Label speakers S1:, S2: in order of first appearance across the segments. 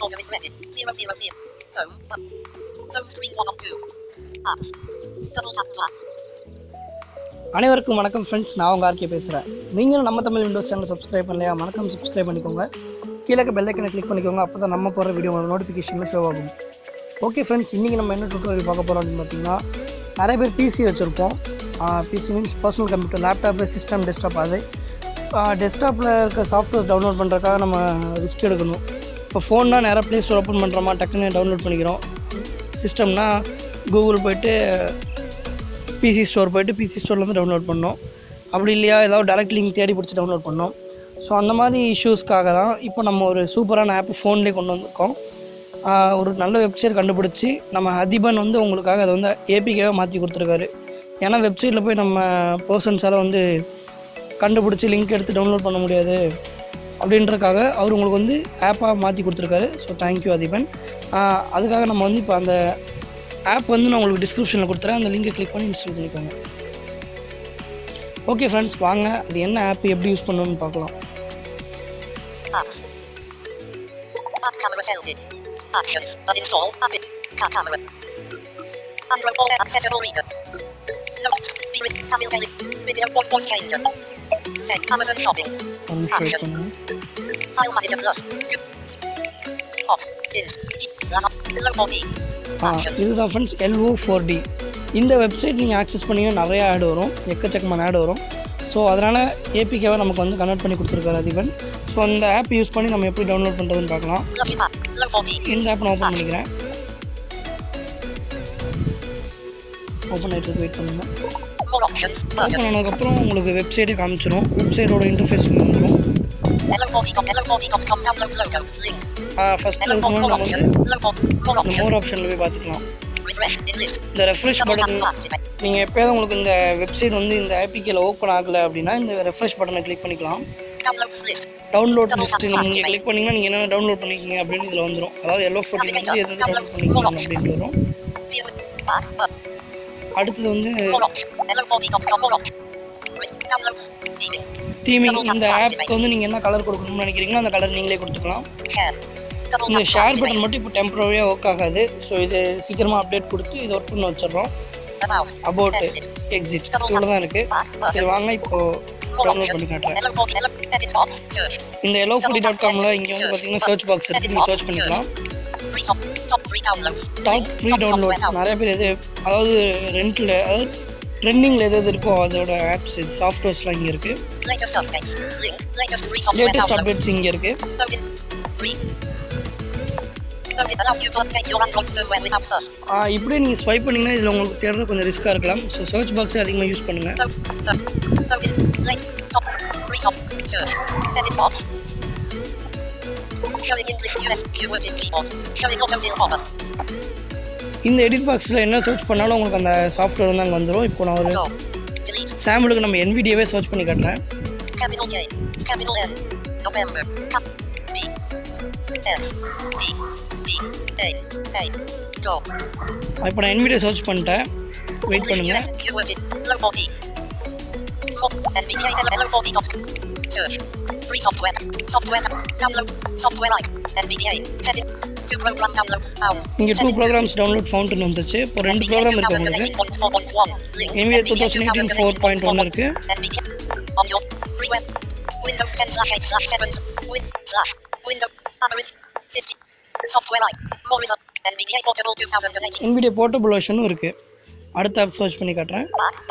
S1: Folder is ready. 000. Home. Home screen 1 of 2. Apps. Double tap to app.
S2: அனைவருக்கும் வணக்கம் friends, நான் உங்கள் RK பேசுகிறேன். நீங்களும் நம்ம தமிழ் விண்டோஸ் சேனல் சப்ஸ்கிரைப் பண்ணலையா? மறக்காம சப்ஸ்கிரைப் பண்ணிக்கோங்க. கீழே பெல் ஐக்கனை கிளிக் பண்ணிக்கோங்க. அப்போ தான் நம்ம போகிற வீடியோ நோட்டிஃபிகேஷனில் ஷோ ஆகும். ஓகே ஃப்ரெண்ட்ஸ், இன்றைக்கி நம்ம என்ன டுட்டோரியல் பார்க்க போகிறோம் அப்படின்னு பார்த்தீங்கன்னா, நிறைய பேர் பிசி வச்சுருப்போம். PC means personal computer, laptop, system, desktop. அது டெஸ்க்டாப்பில் இருக்க சாஃப்ட்வேர் டவுன்லோட் பண்ணுறதுக்காக நம்ம ரிஸ்க் எடுக்கணும். இப்போ ஃபோன்னா நேராக ப்ளே ஸ்டோர் ஓப்பன் பண்ணுறோமா, டக்குன்னு டவுன்லோட் பண்ணிக்கிறோம். சிஸ்டம்னா கூகுள் போய்ட்டு பிசி ஸ்டோர் போய்ட்டு பிசி ஸ்டோர்லேருந்து டவுன்லோட் பண்ணோம். அப்படி இல்லையா ஏதாவது டேரக்ட் லிங்க் தேடி பிடிச்சி டவுன்லோட் பண்ணோம். ஸோ அந்த மாதிரி இஷ்யூஸ்க்காக தான் இப்போ நம்ம ஒரு சூப்பரான ஆப் ஃபோன்லேயே கொண்டு வந்திருக்கோம். ஒரு நல்ல வெப்சைட் கண்டுபிடிச்சி நம்ம அதிபன் உங்களுக்காக அதை ஏபிகேவாக மாற்றி கொடுத்துருக்காரு. ஏன்னா வெப்சைட்டில் போய் நம்ம பர்சன்ஸால் கண்டுபிடிச்சி லிங்க் எடுத்து டவுன்லோட் பண்ண முடியாது அப்படின்றக்காக அவர் உங்களுக்கு ஆப்பாக மாற்றி கொடுத்துருக்காரு. So thank you Athiban. அதுக்காக நம்ம இப்போ அந்த ஆப் நான் உங்களுக்கு டிஸ்கிரிப்ஷனில் கொடுத்துறேன். அந்த லிங்கை கிளிக் பண்ணி இன்ஸ்டால் பண்ணிக்கோங்க. ஓகே ஃப்ரெண்ட்ஸ், வாங்க அது என்ன ஆப் எப்படி யூஸ் பண்ணணும்னு பார்க்கலாம்.
S1: App camera selfie. Actions. Uninstall. App. Camera. Android phone accessible reader. Notes. Tamil Kelly. Video voice changer. Set. Amazon shopping. Action. File manager plus. Hot. Inst. Low-4D.
S2: இதுதான் friends LO4D. இந்த website நீங்கள் access பண்ணிங்கன்னா நிறையா add வரும், எக்கச்சக்கமான add வரும். So அதனால் ஏபிகேவை நமக்கு கன்வெர்ட் பண்ணி கொடுத்துருக்காரு அதிபன். ஸோ அந்த ஆப் யூஸ் பண்ணி நம்ம எப்படி டவுன்லோட் பண்ணுறதுன்னு பார்க்கலாம். இந்த ஆப் நான் ஓப்பன் பண்ணிக்கிறேன். ஓப்பன் ஆகிட்டு வெயிட் பண்ணுங்கள். ஓப்பன் ஆனதுக்கப்புறம் உங்களுக்கு வெப்சைட்டே காமிச்சிடும். வெப்சைட்டோட இன்டர்ஃபேஸ் வந்துடும். ஃபஸ்ட்டு நம்ம மோர் ஆப்ஷனில் போய் பார்த்துக்கலாம். இந்த ரெஃப்ரெஷ் பட்டன் நீங்கள் எப்போயாவது உங்களுக்கு இந்த வெப்சைட் இந்த ஏபிகேல ஓப்பன் ஆகலை அப்படின்னா இந்த ரெஃப்ரெஷ் பட்டனை கிளிக் பண்ணிக்கலாம். டவுன்லோட் லிஸ்ட்டு நீங்கள் கிளிக் பண்ணிங்கன்னா நீங்கள் என்னென்ன டவுன்லோட் பண்ணிக்கிங்க அப்படின்னு இதில் வந்துடும். அதாவது LO4D எது டவுன்லோட் பண்ணிக்கலாம் அப்படின்ட்டு வரும். அடுத்தது தீமிங். இந்த ஆப்க்கு நீங்கள் என்ன கலர் கொடுக்கணும்னு நினைக்கிறீங்களோ அந்த கலர் நீங்களே கொடுத்துக்கலாம். இந்த ஷேர் பட்டன் மட்டும் இப்போ டெம்பரரியாக ஒர்க் ஆகாது. ஸோ இது சீக்கிரமாக அப்டேட் கொடுத்து இது ஒர்க் பண்ண வச்சிடறோம். அபவுட் எக்ஸிட் இவ்வளோ தான் இருக்குது. சரி வாங்க இப்போது டவுன்லோட் பண்ணி காட்டுறேன். இந்த LO4D.comல இங்கே பார்த்தீங்கன்னா சர்ச் பாக்ஸ் இருக்குது. நீங்கள் சர்ச் பண்ணிக்கலாம். Top 3 downloads. நிறைய பேர் அதாவது ரெண்டில் அதாவது ட்ரெண்டிங்கில் எது இருக்கோ அதோட ஆப்ஸ் சாஃப்ட்வேர்ஸ்லாம் இங்கே இருக்குது. லேட்டஸ்ட் அப்டேட்ஸ் இங்கே இருக்குது. இப்படியே நீங்கள் ஸ்வைப் பண்ணிங்கன்னா இதில் உங்களுக்கு தேடுறது கொஞ்சம் ரிஸ்க்காக இருக்கலாம். ஸோ சர்ச் பாக்ஸை அதிகமாக யூஸ் பண்ணுங்கள். இந்த எடிட் பாக்ஸில் என்ன சர்ச் பண்ணாலும் உங்களுக்கு அந்த சாஃப்ட்வேர் அங்கே வந்துடும். இப்போ நான் ஒரு சாம்பிளுக்கு நம்ம NVIDIAவே சர்ச் பண்ணி காட்டுறேன். இப்போ நான் NVIDIA சர்ச் பண்ணிட்டேன். வெயிட் பண்ணுங்க. இங்கே 2 ப்ரோக்ராம்ஸ் டவுன்லோட் ஃபவுண்டன் வந்துச்சு. இப்போ 2 ப்ரோக்ராம் இருக்குது உங்களுக்கு. NVIDIA 2018 4.1 இருக்குது. NVIDIA போர்ட்டபிள் வெர்ஷனும் இருக்குது. அடுத்த ஆப் சர்ச் பண்ணி காட்டுறேன்.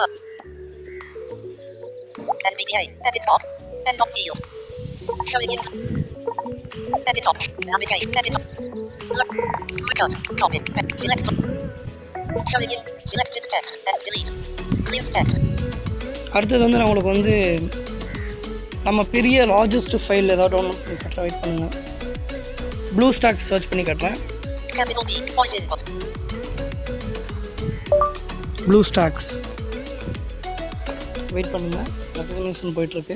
S2: அடுத்தது நான் உங்களுக்கு நம்ம பெரிய லார்ஜஸ்ட் ஃபைல் ஏதாவது டவுன்லோட் பண்ணி காட்டுறேன். வெயிட் பண்ணுங்கள். BlueStacks சர்ச் பண்ணி காட்டுறேன். BlueStacks வெயிட் பண்ணுங்கள். ரெகக்னிஷன் போயிட்டுருக்கு.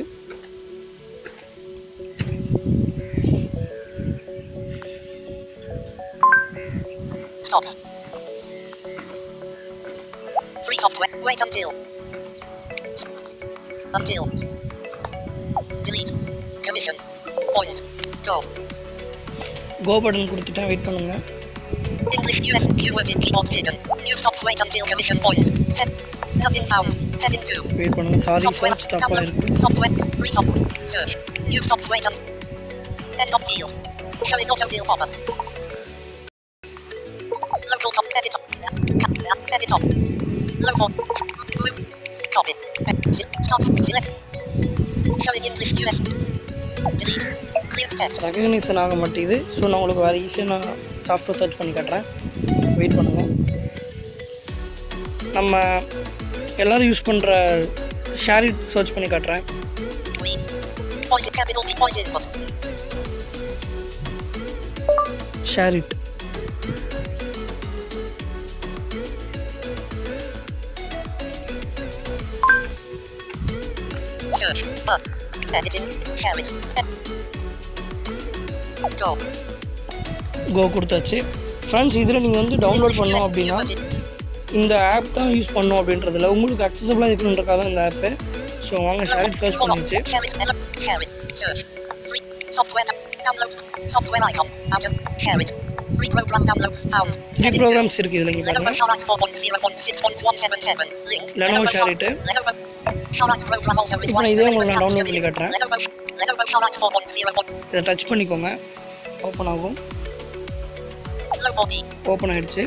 S1: Free software. Wait until. Delete. Commission. Point. Go.
S2: Go button கொடுத்துட்டேன், வெயிட் பண்ணுங்கள்.
S1: English US keyword in keyboard hidden. New stops wait until commission point. Nothing found. Heading 2.
S2: Wait பண்ணுங்கள். Sorry search தப்பாக இருக்குது.
S1: Software. Free software. Search. New stops wait until. End of deal. Showing auto deal pop-up. Local top. Edit top. Edit top. Local. Move. Copy. Stop. Select. Showing English US. Delete. Clear text.
S2: Recognition ஆக மாட்டேங்குது. So நான் உங்களுக்கு வேறு ஈஸியாக நான் software search பண்ணி காட்டுறேன். Wait பண்ணுங்கள். நம்ம எல்லோரும் யூஸ் பண்ணுற ஷேரிட் சர்ச் பண்ணி காட்டுறேன். ShareIt
S1: search up editing share it
S2: go கொடுத்தாச்சு. ஃப்ரெண்ட்ஸ், இதில் நீங்கள் வந்து டவுன்லோட் பண்ணோம் அப்படின்னா இந்த ஆப் தான் யூஸ் பண்ணோம் அப்படின்றதில்ல, உங்களுக்கு அக்சசபிளாக இருக்கணுன்றக்காக தான் இந்த ஆப்பு. ஸோ வாங்க ஷேரிட் சர்ச் பண்ணிச்சு. த்ரீ ப்ரோக்ராம்ஸ் இருக்குது இதில். இங்கே பாருங்கள், லெனோவோ ஷேரிட்டு. இப்போ நான் இதே உங்களுக்கு நான் டவுன்லோட் பண்ணி காட்டுறேன். இதை டச் பண்ணிக்கோங்க, ஓப்பன் ஆகும். ஓப்பன் ஆகிடுச்சு.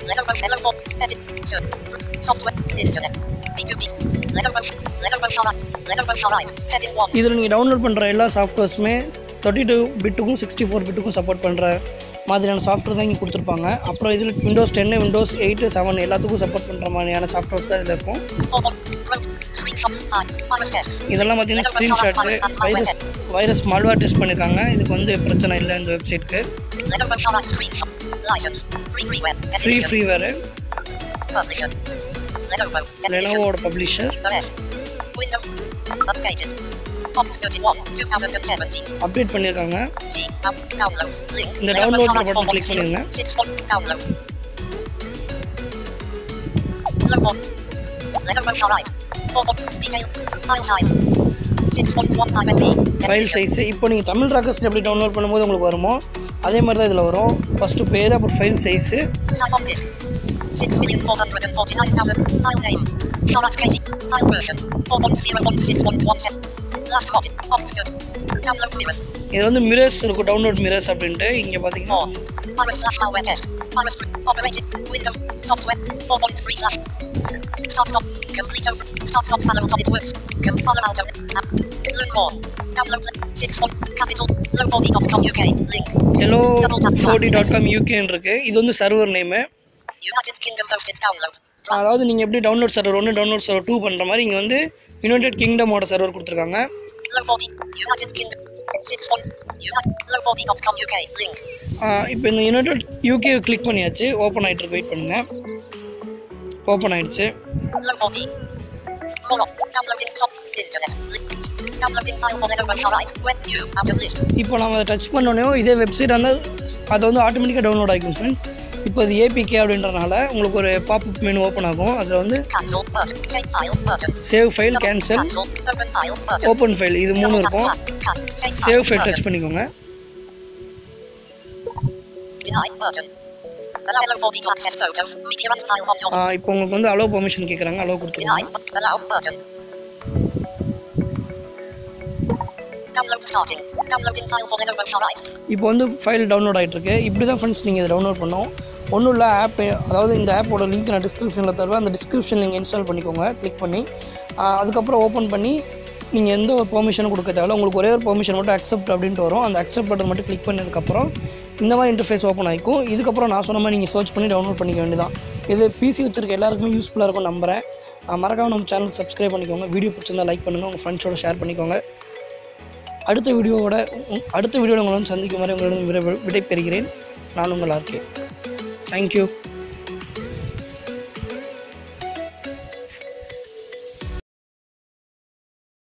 S2: இதில் நீங்கள் டவுன்லோட் பண்ணுற எல்லா சாஃப்ட்வேர்ஸுமே 32 பிட்டுக்கும் 64 பிட்டுக்கும் சப்போர்ட் பண்ணுற மாதிரியான சாஃப்ட்வேர் தான் இங்கே கொடுத்துருப்பாங்க. அப்புறம் இதில் விண்டோஸ் 10, விண்டோஸ் 8, 7 எல்லாத்துக்கும் சப்போர்ட் பண்ணுற மாதிரியான சாஃப்ட்வேர்ஸ் தான் இதில் இருக்கும். இதெல்லாம் பார்த்தீங்கன்னா ஸ்க்ரீன்ஷாட்ஸு, வைரஸ் மால்வேர் டெஸ்ட் பண்ணியிருக்காங்க. இதுக்கு வந்து பிரச்சனை இல்லை இந்த வெப்சைட்டுக்கு. ஃப்ரீவேரு, லெனோவோட பப்ளிஷர். அப்டேட் பண்ணியிருக்காங்க. இந்த டவுன்லோட் பட்டன் கிளிக் பண்ணிடுங்க. ஃபைல் சைஸு இப்போ நீங்கள் தமிழ் ராக்கர்ஸ் எப்படி டவுன்லோட் பண்ணும்போது உங்களுக்கு வருமோ அதே மாதிரி தான் இதில் வரும். ஃபஸ்ட்டு பேர், அப்புறம் ஃபைல் சைஸு. இது வந்து மிரர்ஸ் இருக்கும், டவுன்லோட் மிரர்ஸ் அப்படின்ட்டு. இங்கே பார்த்தீங்கன்னா hello4d.com UK இருக்கு. இது வந்து சர்வர் நேமு. அதாவது நீங்கள் எப்படி டவுன்லோட் சர்வர் 1, டவுன்லோட் சர்வர் 2 பண்ணுற மாதிரி இங்கே வந்து யுனைடெட் கிங்டமோட சர்வர் கொடுத்துருக்காங்க. இப்போ இந்த யுனைடெட் யூகே கிளிக் பண்ணியாச்சு. ஓப்பன் ஆகிட்டு இருக்கு, வெயிட் பண்ணுங்கள். ஓப்பன் ஆகிடுச்சு. இப்போ நம்ம அதை டச் பண்ணோன்னே இதே வெப்சைட் வந்து அதை வந்து ஆட்டோமேட்டிக்காக டவுன்லோட் ஆகிக்கும் ஃப்ரெண்ட்ஸ். இப்போ இது ஏபிகே அப்படின்றனால உங்களுக்கு ஒரு பாப்அப் மெனு ஓப்பன் ஆகும். அதில் வந்து save file, cancel, open file இது 3 இருக்கும். சேவ் ஃபைல் டச் பண்ணிக்கோங்க. இப்போ உங்களுக்கு வந்து அலோ பெர்மிஷன் கேட்குறாங்க, அலோ கொடுத்துருக்காங்க. இப்போ வந்து ஃபைல் டவுன்லோட் ஆகிட்டுருக்கு. இப்படி தான் ஃப்ரெண்ட்ஸ் நீங்கள் இதை டவுன்லோட் பண்ணோம். ஒன்றும் இல்லை, ஆப்பு அதாவது இந்த ஆப்போட லிங்க் நான் டிஸ்கிரிப்ஷனில் தருவேன். அந்த டிஸ்கிரிப்ஷன் நீங்கள் இன்ஸ்டால் பண்ணிக்கோங்க, கிளிக் பண்ணி. அதுக்கப்புறம் ஓப்பன் பண்ணி நீங்கள் எந்த ஒரு பெர்மிஷனும் கொடுக்க தேவையில்ல. உங்களுக்கு ஒரே ஒரு பெர்மிஷன் மட்டும் அக்செப்ட் அப்படின்ட்டு வரும். அந்த அக்செப்ட் பட்டன் மட்டும் கிளிக் பண்ணதுக்கப்புறம் இந்த மாதிரி இன்டர்ஃபேஸ் ஓப்பன் ஆகிக்கும். இதுக்கப்புறம் நான் சொன்ன மாதிரி நீங்கள் சர்ச் பண்ணி டவுன்லோட் பண்ணிக்க வேண்டியதான். இது பிசி வச்சிருக்க எல்லாருக்குமே யூஸ்ஃபுல்லாக இருக்கும் நம்புகிறேன். மறக்காமல் நம்ம சேனல் சப்ஸ்கிரைப் பண்ணிக்கோங்க. வீடியோ பிடிச்சிருந்தா லைக் பண்ணுங்கள், உங்கள் ஃப்ரெண்ட்ஸோட ஷேர் பண்ணிக்கோங்க. அடுத்த வீடியோவில் உங்களை சந்திக்கும் வரை உங்களிடம் விடை பெறுகிறேன். நான் உங்கள் ஆர்கே. தேங்க்யூ.